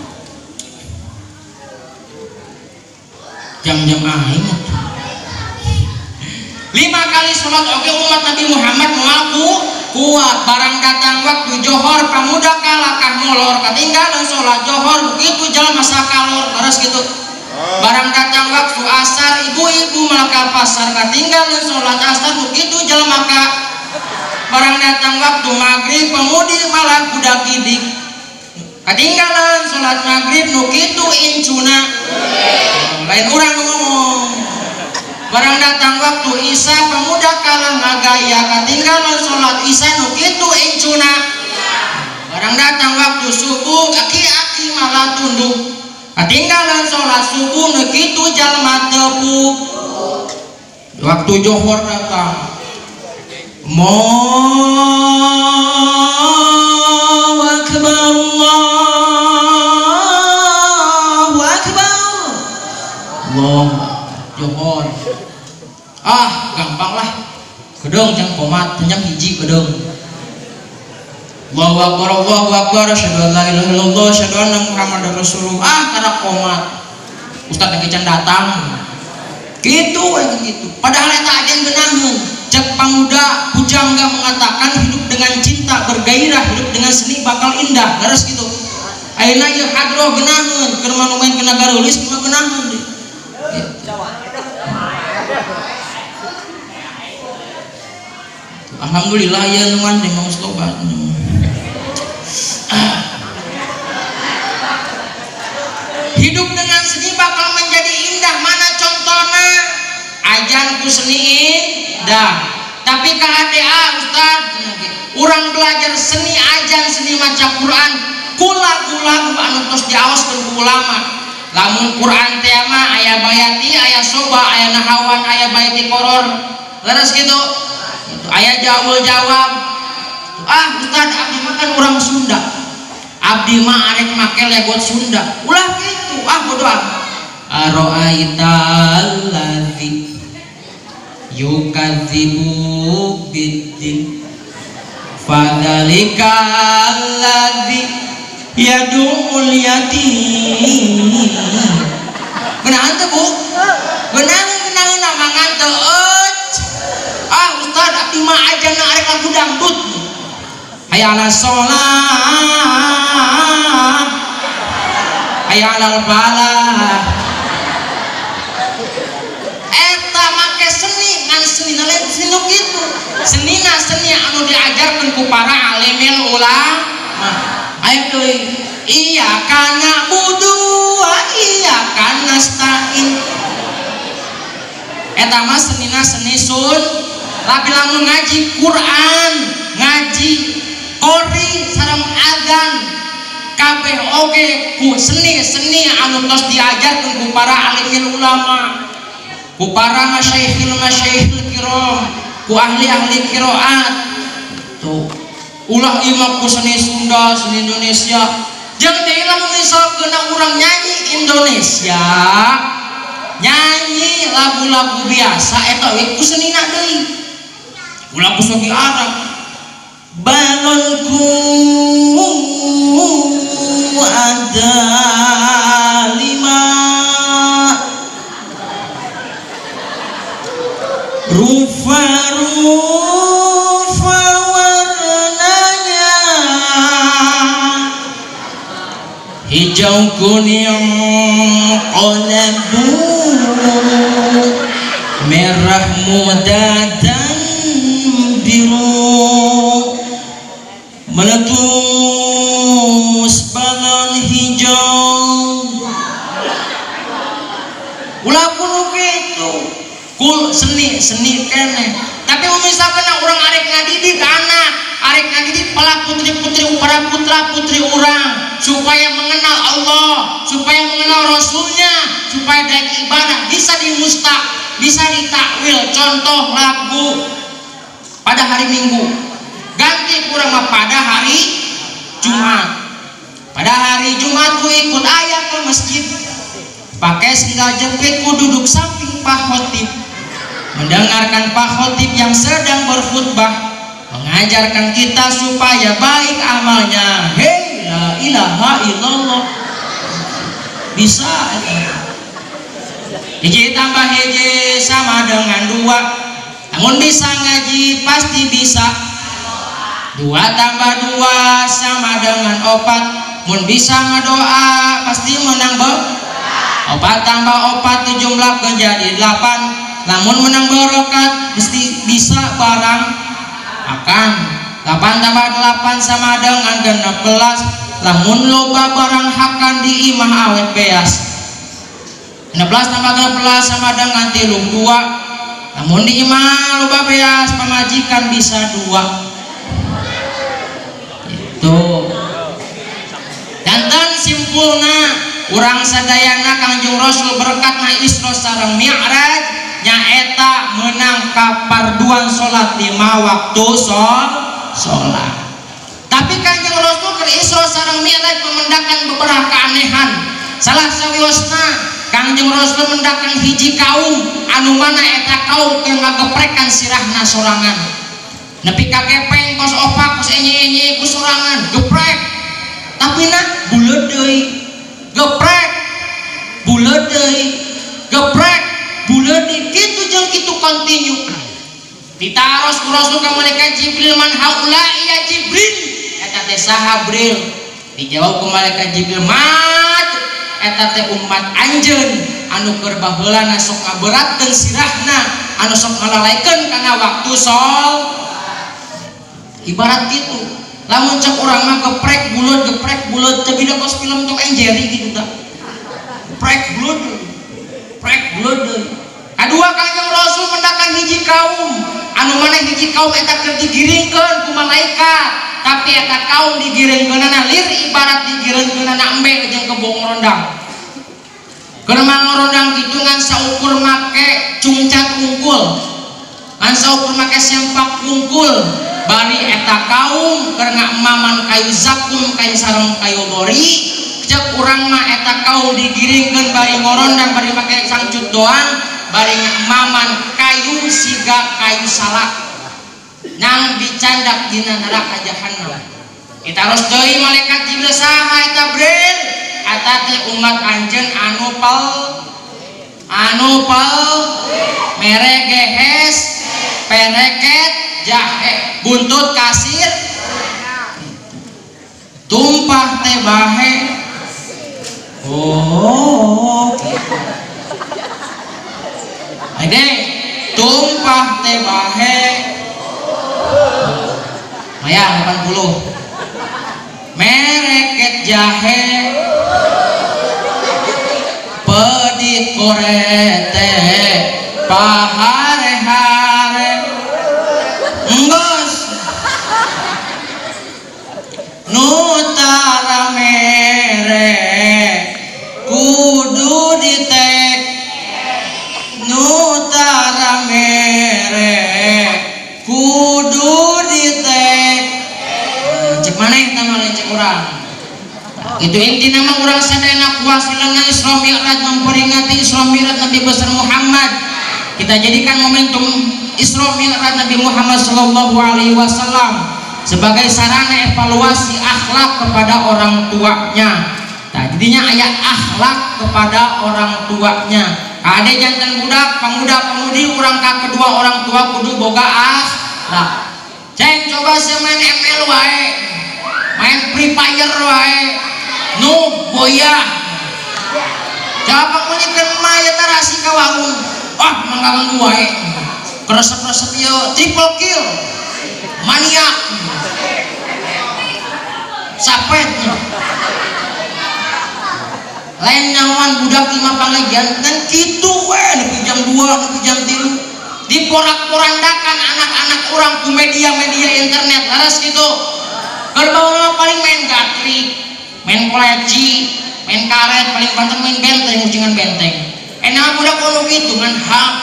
Jam-jam aing. 5 kali salat oge umat Nabi Muhammad moal aku. Kuat barang datang waktu johor pamuda kalakah molor ketinggalan sholat johor begitu jalan masa kalor terus gitu. Barang datang waktu asar ibu-ibu melaka pasar ketinggalan sholat asar begitu jalan maka. Barang datang waktu maghrib pemudi malah budak kidik ketinggalan sholat maghrib nu kitu incuna lain orang ngomong. Barang datang waktu isya pemuda kalah ngagaya ketinggalan sholat isya nu kitu incuna. Barang datang waktu subuh aki-aki malah tunduk ketinggalan sholat subuh nu kitu jalma tepuk. Waktu johor datang Allahu akbar Allahu akbar Allah johor. Gampang lah gedung jang komat jang hiji gedung. Allahu akbar asyhadu an la ilaha illallah asyhadu anna Muhammadar Rasulullah. Kada komat ustaz yang can datang gitu gitu. Padahal eta ajen geunaheun cek pamuda pujangga mengatakan hidup dengan cinta bergairah, hidup dengan seni bakal indah. Leres gitu. Ayeuna ieu hadroh geunaheun keur manumain ke nagara ulis mah geunaheun deui. Alhamdulillah ya teman yang mau tobat. Hidup dengan seni bakal menjadi indah. Mana contohnya? Ajan ku seni indah. Tapi KHDA Ustaz, orang belajar seni ajan seni maca Quran, kula-kula anu tos diaoskeun ku ulama. Lamun Quran teh mah aya bayati, aya soba, aya nahawan, aya bayati koror. Leres gitu. Ayah jawab Ustaz abdi makan orang Sunda, abdi mah arek make legot Sunda ulah gitu bodo amat. Aro'aital ladzi yukadzibu biddin fadzalikal ladzi yad'ul yatim. Geunaan teh Bu? Geunaan mangan teu Ustaz abdi mah ajanna arek lagu dangdut. Hayya 'alas sholat, hayya 'alal falah. Eta make seni ngan senina lain seni nu kitu. Senina seni anu diajarkeun ku para alimil ulama. Aya deui iya kana budu iya kana nasta'in. Eta mah senina seni sun. Tapi lamun ngaji Quran, ngaji qori sareng adzan kabeh oge ku seni-seni anu tos diajarkeun ku para alimil ulama, ku para masyaikhil kiram, ku ahli-ahli qiraat. Tuh, ulah imam ku seni Sunda, seni Indonesia. Jeung deui lamun misalkeun urang nyanyi Indonesia, nyanyi lagu-lagu biasa eta we ku senina deui. Ulah ku sogi Arab. Balonku ada 5 rupa-rupa warnanya, hijau kuning kolabu, merah muda dan biru, meletus balon hijau. Ulah kudu kitu. Kul seni kene. Tapi misalkan orang arek ngadidik anak, arek ngadidik para putri-putri, para putra-putri orang supaya mengenal Allah, supaya mengenal Rasulnya, supaya daek ibadah bisa dimustaq, bisa ditakwil. Contoh lagu pada hari Minggu, ganti kurang mah pada hari Jumat. Pada hari Jumat ku ikut ayah ke masjid, pakai sendal jepit, ku duduk samping Pak Khotib, mendengarkan Pak Khotib yang sedang berkhutbah, mengajarkan kita supaya baik amalnya. Hei, la ilaha illallah. Bisa hiji tambah hiji sama dengan 2. Namun bisa ngaji pasti bisa 2 tambah 2 sama dengan 4. Mun bisa ngadoa pasti menang 4 tambah 4 jumlah menjadi 8. Namun menang barokat mesti bisa barang akan 8 tambah 8 sama dengan 16. Namun loba barang akan di imah awet beas. 16 tambah 16 sama dengan 32. Namun di imah loba beas pamajikan bisa 2. Itu danten simpulna urang sadayana Kangjeng Rasul berkatna Isra sareng Mi'raj nyaeta menang kaparduan salat 5 waktu salat. Tapi Kangjeng Rasul keur Isra sareng Mi'raj memendahkan beberapa keanehan. Salah sawiosna Kangjeng Rasul mendakan hiji kaum anu mana eta kaum keur ngageprekan sirahna sorangan. Nepi ka gepeng kos opak kos enye-enye ku sorangan geprek. Tapi na buleud deui. Geprek buleud deui. Geprek buleud deui. Kitu jeung kitu kontinu. Ditaros ku Rasul ka malaikat Jibril, man haula ya Jibril. Eta teh saha Jibril? Dijawab ku malaikat Jibril, mat eta teh umat anjeun anu keur baheulana sok ngaberatkeun sirahna, anu sok ngalalaikeun kana waktu sol. Ibarat gitu. Lamun cek urang mah geprek buleud teu beda kos film Tom and Jerry gitu tah. Geprek buleud. Kadua Kangjeng Rasul mendakan hiji kaum anu mana hiji kaum eta keur digiringkeun ku malaikat, tapi eta kaum digiringkeunana lir ibarat digiringkeunana embe jeung kebong rondang. Keur mangorondang kitu ngan saukur make cungcat wungkul, ngan saukur make sempak wungkul, bari eta kaum keur ngamaman kayu zakum, kayu sareng kayu bori. Cek urang mah eta kaum digiringkeun bari ngorondang, bari make sangcut doang, bari ngamaman kayu siga kayu salak nang dicandak dina neraka jahanam. Kita harus deui malaikat Jibril, saha eta Jibril? Eta teh umat anjeun anu pel mere gehes pereket jahe buntut kasir tumpah teh bahe. Oh, ade tumpah teh jahe pedit korete pahare-hare enggos nutara mere kudu ditek nutara mere kudu ditek cek mana yang tamal cek urang itu inti nama urang sadayana kuasilanna Isra Mi'raj memperingati Isra Mi'raj Nabi besar Muhammad. Kita jadikan momentum Isra Mi'raj Nabi Muhammad sallallahu alaihi wasallam sebagai sarana evaluasi akhlak kepada orang tuanya. Nah, jadinya ayat akhlak kepada orang tuanya. Kade jantan budak, pemuda-pemudi urang ka kedua orang tua kudu boga akhlak. Cek coba saya main ML wae. Main Free Fire wae. Nu boya. Coba menyikan maya tarasi ka warung. Manggang wae. Keresep-resep ieu triple kill. Maniak. Sapet. Lain nyawan budak lima pengajian kan gitu nepi jam 2 nepi jam 3 diporak-porandakan anak-anak orang ku media-media internet laras gitu kerbau paling main gatrik main koleci main karet paling banter main benteng ucingan benteng enak budak kalau gitu kan HP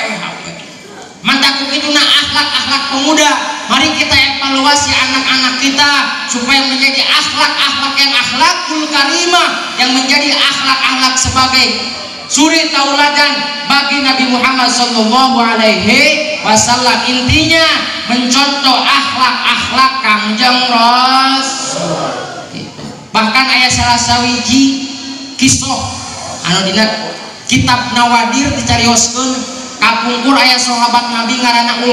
mantap itu nah akhlak pemuda. Mari kita evaluasi anak-anak kita supaya menjadi akhlak yang akhlakul karimah, yang menjadi akhlak sebagai suri tauladan bagi Nabi Muhammad sallallahu alaihi wasallam. Intinya mencontoh akhlak Kangjeng Rasul. Bahkan ayat salah sawiji kisah anu dina kitab Nawadir dicarioskeun kapungkur ayah sahabat Nabi ngaranna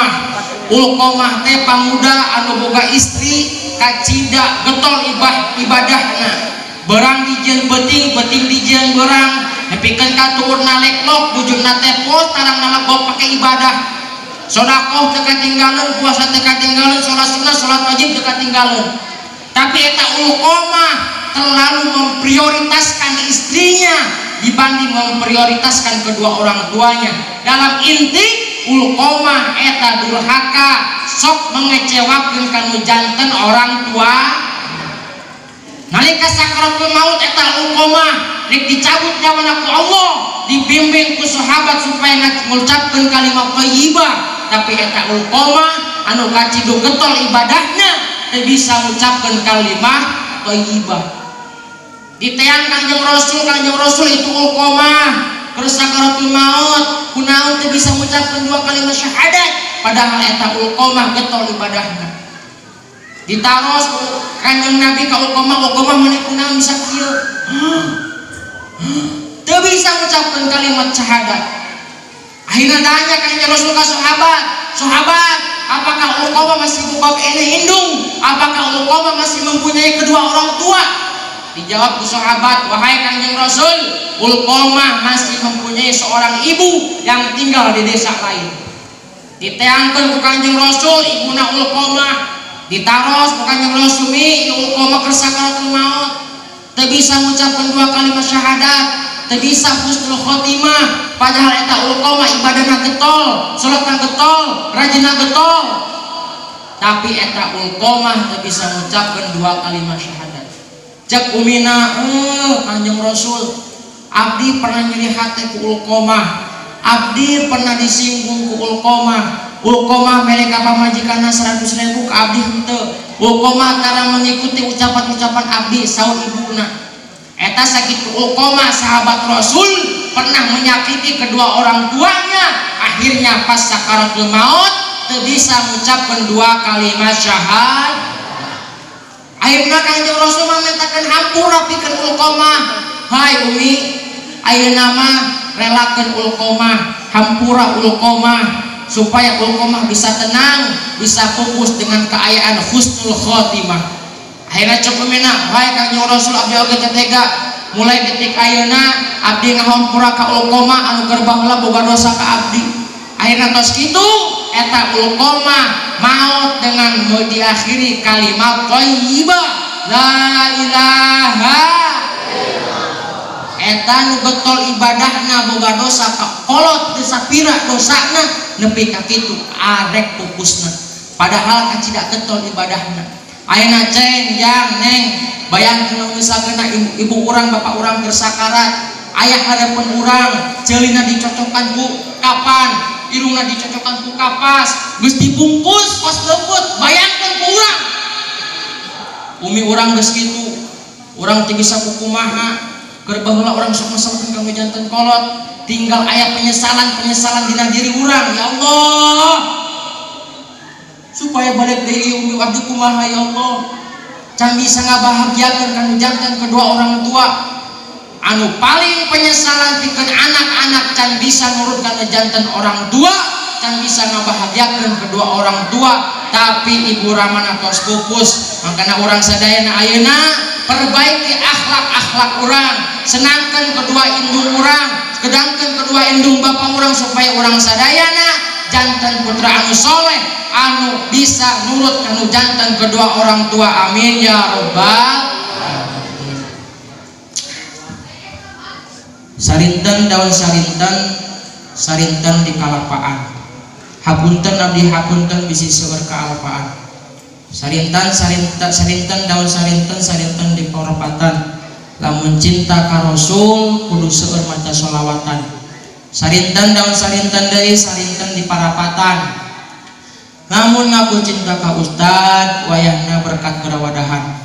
Ulqomah teh pamuda anu boga istri kacida getol ibadahna berang dijieun beting dijieun berang nepikeun katuur naleklok bujurna teh pos tarang nalebok pake ibadah sedekah teu katinggalan puasa teu katinggalan salat sunah salat wajib teu katinggalan tapi eta Ulqomah terlalu memprioritaskan istrinya dibanding memprioritaskan kedua orang tuanya. Dalam inti Ulqomah eta durhaka sok mengecewakeun kanu janten orang tua. Nalika sakaratul maut eta Ulqomah rek dicabut nyawana ku Allah, dibimbing ku sahabat supaya ngucapkeun kalimat thayyibah, tapi eta Ulqomah anu kacidu getol ibadahna teu bisa ngucapkeun kalimat thayyibah. Diteang Kanjeng Rasul itu Ulqomah kersakaratul maut kunaon teu bisa mengucapkan 2 kalimat syahadat padahal eta Ulqomah getol ibadahna ditaros Kanjeng Nabi ka Ulqomah maneh kunaon bisa kieu teu bisa mengucapkan kalimat syahadat. Akhirnya tanya Kanjeng Rasul ka sahabat apakah Ulqomah masih buka indung, apakah Ulqomah masih mempunyai kedua orang tua? Dijawab ku sahabat, wahai Kanjeng Rasul, Ulqomah masih mempunyai seorang ibu yang tinggal di desa lain. Diteangkeun ku Kanjeng Rasul ibuna Ulqomah, ditaros ku Kanjeng Rasul Ulqomah kersakaratul maut, teu bisa mengucapkan 2 kalimat syahadat, teu bisa husnul khotimah, padahal eta Ulqomah ibadahna getol, salatna getol, rajinna getol. Tapi eta Ulqomah teu bisa mengucapkan 2 kalimat syahadat. Cek umina Kanjeng Rasul abdi pernah nyeri hati ku Ulqomah, abdi pernah disinggung ku Ulqomah mere ka pamajikanna 100.000 ka abdi henteu. Ulqomah tara mengikuti ucapan-ucapan abdi saur ibuna eta sakitu Ulqomah sahabat Rasul pernah menyakiti kedua orang tuanya, akhirnya pas sakaratul maut teu bisa mengucapkan 2 kalimat syahadat. Akhirnya Kanjeng Rasul memintakan hampura pikeun Ulqomah, hai Umi ayeuna mah relakeun Ulqomah, hampura Ulqomah supaya Ulqomah bisa tenang, bisa fokus dengan keayaan husnul khotimah. Akhirnya cek umina, hai Kanjeng Rasul abdi oge tega mulai detik ayeuna abdi ngahampura ka Ulqomah anu keur baheula boga dosa ka abdi. Akhirnya tos kitu eta Ulqomah maut dengan diakhiri kalimat thayyibah la ilaha eta nu getol ibadahna boga dosa kolot teu sapira dosana nepi ka kitu arek pupusna padahal kacidak getol ibadahna. Ayeuna ceng yang neng bayangkeun misalkeun ibu urang bapak urang bersakarat ayah harapan urang ceulina dicocokkan ku kapan irungna dicocokkan ku kapas geus dibungkus kos leupeut bayangkeun ku urang umi urang geus kitu urang teu bisa kumaha keur baheula urang sok masalkeun kanggo janten kolot tinggal aya penyesalan dina diri urang. Ya Allah supaya balik deui umi abdi kumaha ya Allah can bisa ngabahagiakeun kanggo janten kedua orang tua anu paling penyesalan pikeun anak-anak can bisa nurutkan janten orang tua can bisa ngabahagiakeun kedua orang tua tapi ibu ramana tos pupus makana urang sadayana ayeuna perbaiki akhlak urang senangkan kedua indung urang sedangkan kedua indung bapak urang supaya urang sadayana jantan putra anu soleh anu bisa nurut kanu jantan kedua orang tua. Amin ya rabbal alamin. Sarinten daun sarinten di kalapaan hapunten abdi hapunten bisi seueur kaalapaan sarinten daun sarinten di paurapatan lamun cinta ka Rasul kudu seueur maca sholawatan sarinten daun sarinten deui sarinten di parapatan namun ngaku cinta ka ustad wayahna berkat kerawadahan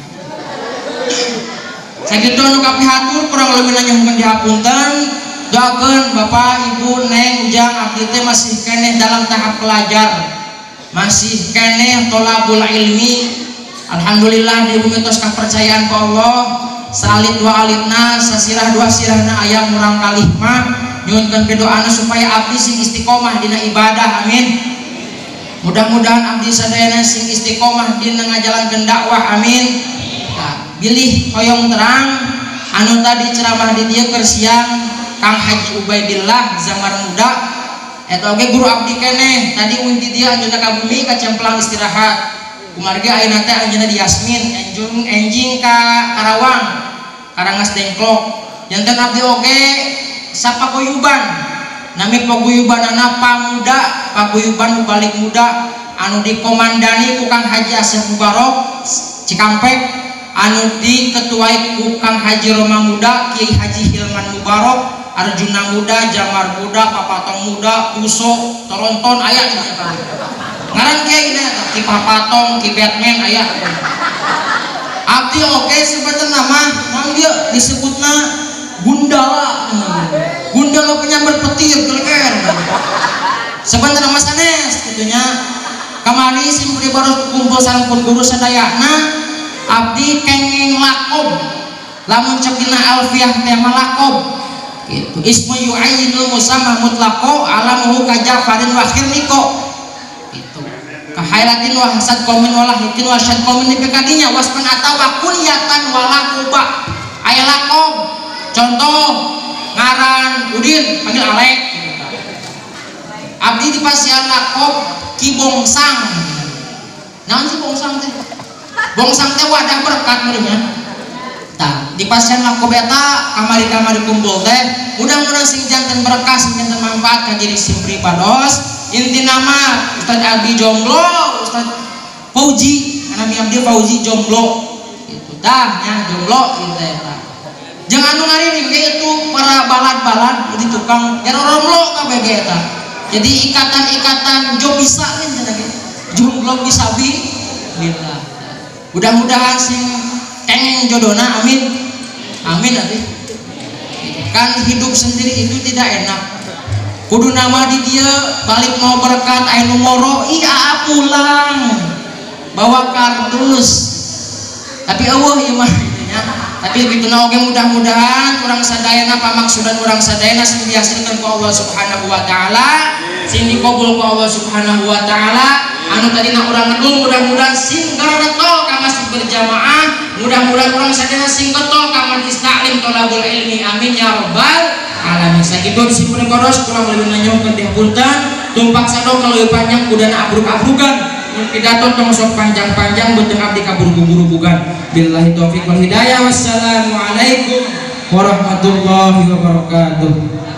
sakitu anu kapihatur kurang leuwih nanyakeun dihapunten doakeun bapak ibu neng ujang abdi teh masih keneh dalam tahap pelajar masih keneh tholabul ilmi alhamdulillah di bumi tos kapercayaan ku Allah salit dua alitna sasirah dua sirahna aya murang kalih mah nyuhunkeun pidoana supaya abdi sing istiqomah dina ibadah. Amin. Mudah-mudahan abdi sadayana sing istiqomah dina ngajalankeun dakwah. Amin. Nah, bilih hoyong terang anu tadi ceramah di dieu keur siang Kang Haji Ubaidillah Zamar Muda eta oge guru abdi keneh tadi uing di dieu anjeunna ka bumi kacemplang istirahat kumargi ayeuna teh anjeunna di Yasmin enjing ka Karawang Karangas Dengklok janten abdi oge sapaguyuban nami paguyubanana paguyuban balik muda anu dikomandani ku Kang Haji Asep Mubarok Cikampek anu diketuai ku Kang Haji Roma Muda Kiai Haji Hilman Mubarok Arjuna Muda Jamar Muda Papatong Muda Puso Toronton aya di mana ngaran kiai na Ki Papatong Ki Batman aya abdi oke sebenarnya mah dia disebutna Gundala penyambar petir geleger sebenarnya Mas Anes gitunya kamari sim baru kumpul sampun guru sadayana abdi kenging lakob lamun cekina alfiah tema lakob gitu ismu yu'ayyinul musamma mutlaqo alamuhu kajafarin wa khirniko itu kahailatin wa hasad qaumin wa lahitin wa syad qaumin dipekadinya waspan atawa kunyatan wa laquba aya lakob contoh ngaran Udin panggil Alek abdi di pasian lakob Ki Bongsang naon si Bongsang teh Bongsang teh wadah berkat meureunnya tah di pasian lakob eta kamari-kamari kumpul teh mudah-mudahan sing janten berkah sing janten manfaat ka diri sim pribados inti nama Ustaz Abi jomblo Ustaz Fauji karena mi abdi Fauji jomblo gitu dah nya jomblo inti eta jangan nu ngariring itu para balad-balad di tukang jaroromlo kabeh eta jadi ikatan-ikatan jo bisa cenah ge jomblo bisa bi lillah mudah-mudahan sing kenging jodona. Amin amin atuh kan hidup sendiri itu tidak enak kudu nama di dia balik mau berkat aya nu moro iya pulang bawa kardus tapi eueuh ieu mah gitunya tapi begitu oge mudah-mudahan urang sadayana pamaksudan urang sadayana sing dihasilkeun ku Allah Subhanahu wa taala sing dikabul ku Allah Subhanahu wa taala anu tadina urang ngedul mudah-mudahan sing garetol ka masjid berjamaah mudah-mudahan urang sadayana sing getol ka majlis taklim thalabul ilmi. Amin ya rabbal alamin. Sakitu disipun koros kurang lebih nanyakeun dihapunten tumpak sadok leuwih panjang kudana abruk-abrugan pidato tong sok panjang-panjang beuteung abdi kaburu-buru bukan. Billahi taufik wal hidayah. Wassalamualaikum warahmatullahi wabarakatuh.